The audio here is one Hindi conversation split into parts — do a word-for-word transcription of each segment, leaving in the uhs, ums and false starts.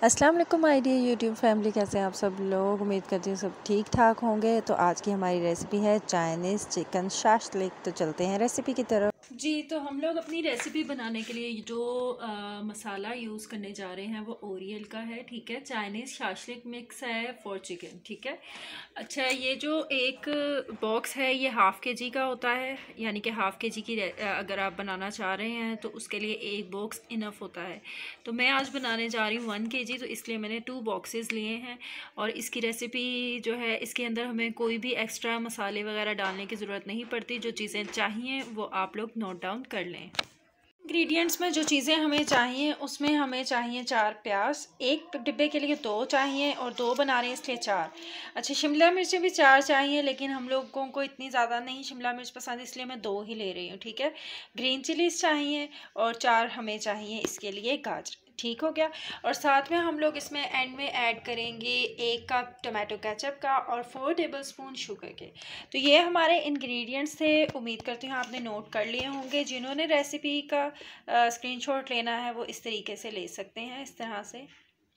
अस्सलाम वालेकुम माय डियर यूट्यूब फैमिली, कैसे हैं आप सब लोग। उम्मीद करती हूँ सब ठीक ठाक होंगे। तो आज की हमारी रेसिपी है चाइनीज़ चिकन शाशलिक। तो चलते हैं रेसिपी की तरफ। जी, तो हम लोग अपनी रेसिपी बनाने के लिए जो आ, मसाला यूज़ करने जा रहे हैं वो ओरियल का है। ठीक है, चाइनीज़ शाशलिक मिक्स है फॉर चिकन। ठीक है, अच्छा, ये जो एक बॉक्स है ये हाफ़ के जी का होता है, यानी कि हाफ़ के जी की अगर आप बनाना चाह रहे हैं तो उसके लिए एक बॉक्स इनफ होता है। तो मैं आज बनाने जा रही हूँ वन के जी, तो इसलिए मैंने टू बॉक्सेस लिए हैं। और इसकी रेसिपी जो है, इसके अंदर हमें कोई भी एक्स्ट्रा मसाले वगैरह डालने की ज़रूरत नहीं पड़ती। जो चीज़ें चाहिए वो आप लोग नोट डाउन कर लें। इंग्रेडिएंट्स में जो चीज़ें हमें चाहिए उसमें हमें चाहिए चार प्याज, एक डिब्बे के लिए दो चाहिए और दो बना रहे हैं इसलिए चार। अच्छा, शिमला मिर्चें भी चार चाहिए, लेकिन हम लोगों को इतनी ज़्यादा नहीं शिमला मिर्च पसंद, इसलिए मैं दो ही ले रही हूँ। ठीक है, ग्रीन चिलीज़ चाहिए और चार हमें चाहिए इसके लिए गाजर। ठीक हो गया। और साथ में हम लोग इसमें एंड में ऐड करेंगे एक कप टमाटो केचप का और फोर टेबलस्पून शुगर के। तो ये हमारे इंग्रेडिएंट्स थे। उम्मीद करती हूँ आपने नोट कर लिए होंगे। जिन्होंने रेसिपी का स्क्रीनशॉट लेना है वो इस तरीके से ले सकते हैं, इस तरह से।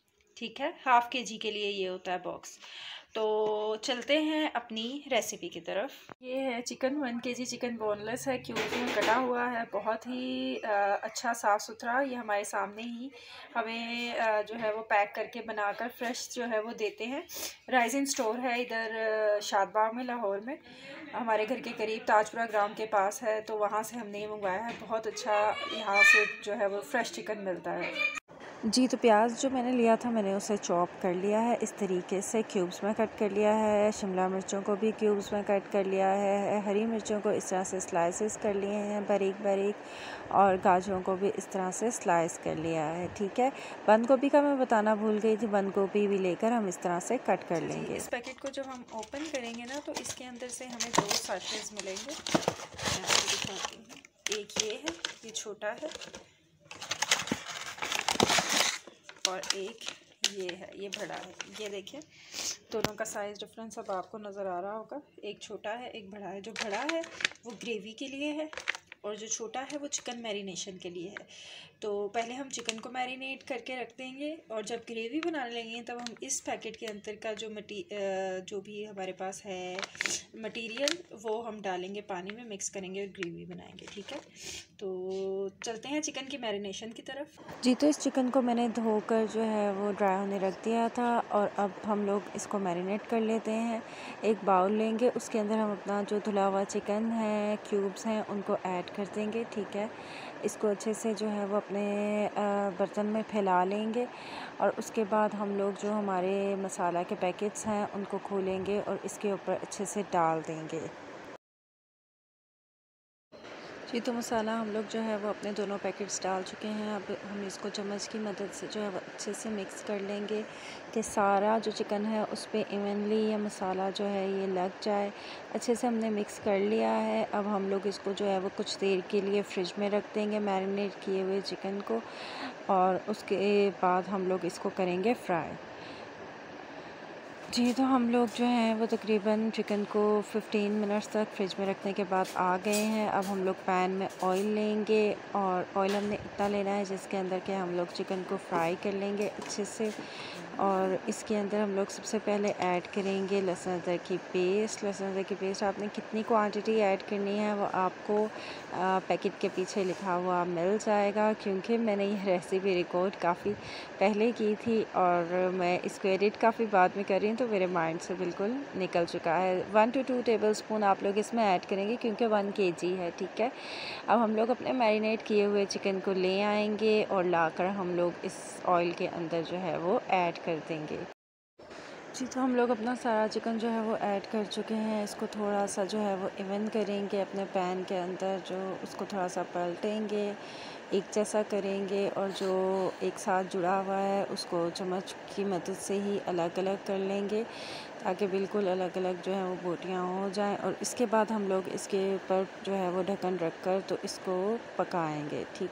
ठीक है, हाफ़ के जी के लिए ये होता है बॉक्स। तो चलते हैं अपनी रेसिपी की तरफ। ये है chicken, one K G chicken boneless है, क्यूब में कटा हुआ है, बहुत ही आ, अच्छा साफ़ सुथरा। ये हमारे सामने ही हमें आ, जो है वो पैक करके बनाकर फ्रेश जो है वो देते हैं। राइजिंग स्टोर है इधर शादबाग में, लाहौर में, हमारे घर के करीब ताजपुरा ग्राम के पास है। तो वहाँ से हमने ये मंगवाया है। बहुत अच्छा यहाँ से जो है वो फ्रेश चिकन मिलता है। जी, तो प्याज जो मैंने लिया था मैंने उसे चॉप कर लिया है, इस तरीके से क्यूब्स में कट कर लिया है। शिमला मिर्चों को भी क्यूब्स में कट कर लिया है। हरी मिर्चों को इस तरह से स्लाइसेस कर लिए हैं बारीक बारीक, और गाजरों को भी इस तरह से स्लाइस कर लिया है। ठीक है, बंद गोभी का मैं बताना भूल गई थी, बंद गोभी भी लेकर हम इस तरह से कट कर लेंगे। इस पैकेट को जब हम ओपन करेंगे ना तो इसके अंदर से हमें दो सैशेस मिलेंगे। मैं आपको दिखाती हूँ। एक ये है, ये छोटा है, और एक ये है, ये बड़ा है। ये देखिए, दोनों का साइज़ डिफरेंस अब आपको नज़र आ रहा होगा। एक छोटा है, एक बड़ा है। जो बड़ा है वो ग्रेवी के लिए है और जो छोटा है वो चिकन मैरिनेशन के लिए है। तो पहले हम चिकन को मैरिनेट करके रख देंगे और जब ग्रेवी बनाने लगेंगे तब हम इस पैकेट के अंदर का जो मटी जो भी हमारे पास है मटेरियल वो हम डालेंगे, पानी में मिक्स करेंगे और ग्रेवी बनाएंगे। ठीक है, तो चलते हैं चिकन की मैरिनेशन की तरफ। जी, तो इस चिकन को मैंने धोकर जो है वो ड्राई होने रख दिया था और अब हम लोग इसको मैरिनेट कर लेते हैं। एक बाउल लेंगे, उसके अंदर हम अपना जो धुला हुआ चिकन है, क्यूब्स हैं, उनको ऐड कर देंगे। ठीक है, इसको अच्छे से जो है वो अपने बर्तन में फैला लेंगे और उसके बाद हम लोग जो हमारे मसाला के पैकेट्स हैं उनको खोलेंगे और इसके ऊपर अच्छे से डाल देंगे। जी, तो मसाला हम लोग जो है वो अपने दोनों पैकेट्स डाल चुके हैं। अब हम इसको चम्मच की मदद से जो है वो अच्छे से मिक्स कर लेंगे कि सारा जो चिकन है उस पर इवनली ये मसाला जो है ये लग जाए। अच्छे से हमने मिक्स कर लिया है। अब हम लोग इसको जो है वो कुछ देर के लिए फ्रिज में रख देंगे मैरिनेट किए हुए चिकन को, और उसके बाद हम लोग इसको करेंगे फ्राई। जी, तो हम लोग जो हैं वो तकरीबन चिकन को फिफ्टीन मिनट्स तक फ्रिज में रखने के बाद आ गए हैं। अब हम लोग पैन में ऑयल लेंगे और ऑयल हमने इतना लेना है जिसके अंदर के हम लोग चिकन को फ्राई कर लेंगे अच्छे से। और इसके अंदर हम लोग सबसे पहले ऐड करेंगे लहसुन अदरक की पेस्ट। लहसुन अदरक की पेस्ट आपने कितनी क्वांटिटी ऐड करनी है वो आपको आ, पैकेट के पीछे लिखा हुआ मिल जाएगा, क्योंकि मैंने ये रेसिपी रिकॉर्ड काफ़ी पहले की थी और मैं इसको एडिट काफ़ी बाद में कर रही हूँ, तो मेरे माइंड से बिल्कुल निकल चुका है। One two two tablespoon आप लोग इसमें ऐड करेंगे क्योंकि वन के जी है। ठीक है, अब हम लोग अपने मैरिनेट किए हुए चिकन को ले आएंगे और लाकर हम लोग इस ऑयल के अंदर जो है वो ऐड कर देंगे। जी, तो हम लोग अपना सारा चिकन जो है वो ऐड कर चुके हैं। इसको थोड़ा सा जो है वो इवन करेंगे अपने पैन के अंदर, जो उसको थोड़ा सा पलटेंगे, एक जैसा करेंगे और जो एक साथ जुड़ा हुआ है उसको चम्मच की मदद से ही अलग अलग कर लेंगे ताकि बिल्कुल अलग अलग जो है वो बोटियाँ हो जाएं। और इसके बाद हम लोग इसके ऊपर जो है वो ढक्कन रख कर तो इसको पकाएंगे। ठीक है,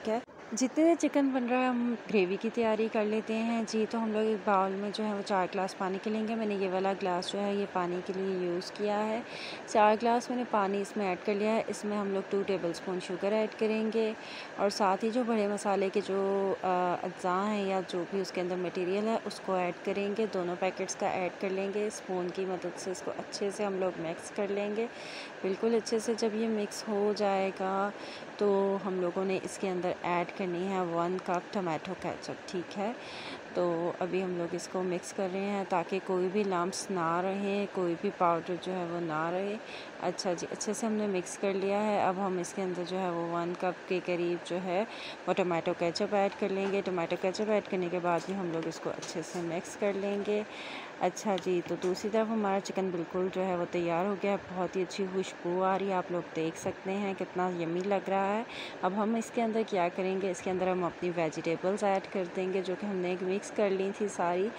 जितने देर चिकन बन रहा है हम ग्रेवी की तैयारी कर लेते हैं जी। तो हम लोग एक बाउल में जो है वो चार ग्लास पानी के लेंगे। मैंने ये वाला ग्लास जो है ये पानी के लिए यूज़ किया है। चार ग्लास मैंने पानी इसमें ऐड कर लिया है। इसमें हम लोग टू टेबलस्पून शुगर ऐड करेंगे और साथ ही जो बड़े मसाले के जो अज्जा हैं या जो भी उसके अंदर मटेरियल है उसको ऐड करेंगे। दोनों पैकेट्स का ऐड कर लेंगे। स्पून की मदद से इसको अच्छे से हम लोग मिक्स कर लेंगे। बिल्कुल अच्छे से जब ये मिक्स हो जाएगा तो हम लोगों ने इसके अंदर ऐड करनी है वन कप टमाटो केचप, ठीक है। तो अभी हम लोग इसको मिक्स कर रहे हैं ताकि कोई भी लम्प्स ना रहे, कोई भी पाउडर जो है वो ना रहे। अच्छा जी, अच्छे से हमने मिक्स कर लिया है। अब हम इसके अंदर जो है वो वन कप के करीब जो है वो टमाटो केचप ऐड कर लेंगे। टमाटो केचप ऐड करने के बाद भी हम लोग इसको अच्छे से मिक्स कर लेंगे। अच्छा जी, तो दूसरी तरफ हमारा चिकन बिल्कुल जो है वो तैयार हो गया है। बहुत ही अच्छी खुशबू आ रही है, आप लोग देख सकते हैं कितना यम्मी लग रहा है। अब हम इसके अंदर क्या करेंगे, इसके अंदर हम अपनी वेजिटेबल्स ऐड कर देंगे जो कि हमने मिक्स कर ली थी सारी।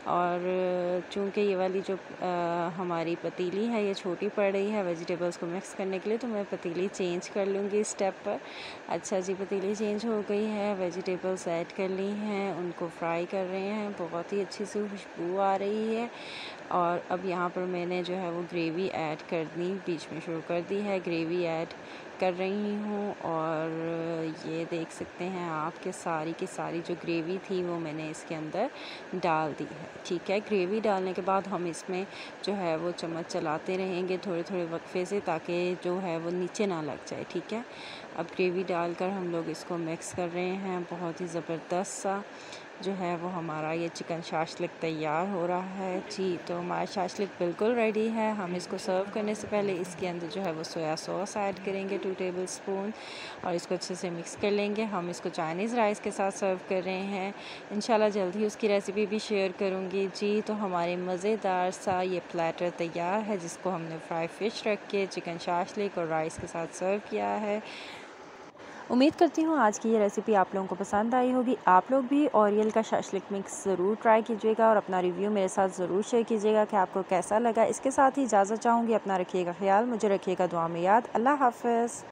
और चूँकि ये वाली जो आ, हमारी पतीली है ये छोटी पड़ रही है वेजिटेबल्स को मिक्स करने के लिए, तो मैं पतीली चेंज कर लूँगी इस स्टेप पर। अच्छा जी, पतीली चेंज हो गई है, वेजिटेबल्स ऐड कर ली हैं, उनको फ्राई कर रहे हैं। बहुत ही अच्छी सी खुशबू आ रही है। और अब यहाँ पर मैंने जो है वो ग्रेवी ऐड करनी बीच में शुरू कर दी है। ग्रेवी ऐड कर रही हूँ और ये देख सकते हैं आप कि सारी की सारी जो ग्रेवी थी वो मैंने इसके अंदर डाल दी है, ठीक है। ग्रेवी डालने के बाद हम इसमें जो है वो चम्मच चलाते रहेंगे थोड़े थोड़े वक्फे से ताकि जो है वो नीचे ना लग जाए, ठीक है। अब ग्रेवी डालकर हम लोग इसको मिक्स कर रहे हैं। बहुत ही ज़बरदस्त सा जो है वो हमारा ये चिकन शाशलिक तैयार हो रहा है जी। तो हमारा शाशलिक बिल्कुल रेडी है। हम इसको सर्व करने से पहले इसके अंदर जो है वो सोया सॉस ऐड करेंगे टू टेबल स्पून और इसको अच्छे से मिक्स कर लेंगे। हम इसको चाइनीज़ राइस के साथ सर्व कर रहे हैं। इंशाल्लाह जल्द ही उसकी रेसिपी भी शेयर करूँगी जी। तो हमारे मज़ेदार सा ये प्लेटर तैयार है जिसको हमने फ्राई फ़िश रख के चिकन शाशलिक और राइस के साथ सर्व किया है। उम्मीद करती हूँ आज की ये रेसिपी आप लोगों को पसंद आई होगी। आप लोग भी ओरियल का शाशलिक मिक्स ज़रूर ट्राई कीजिएगा और अपना रिव्यू मेरे साथ ज़रूर शेयर कीजिएगा कि आपको कैसा लगा। इसके साथ ही इजाज़त चाहूँगी। अपना रखिएगा ख्याल, मुझे रखिएगा दुआ में याद। अल्लाह हाफ़िज़।